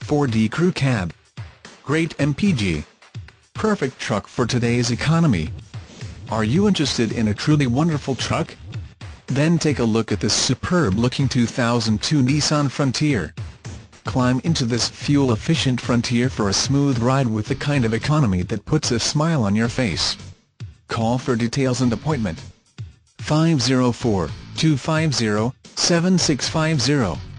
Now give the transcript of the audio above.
4D Crew Cab. Great MPG. Perfect truck for today's economy. Are you interested in a truly wonderful truck? Then take a look at this superb-looking 2002 Nissan Frontier. Climb into this fuel-efficient Frontier for a smooth ride with the kind of economy that puts a smile on your face. Call for details and appointment. 504-250-7650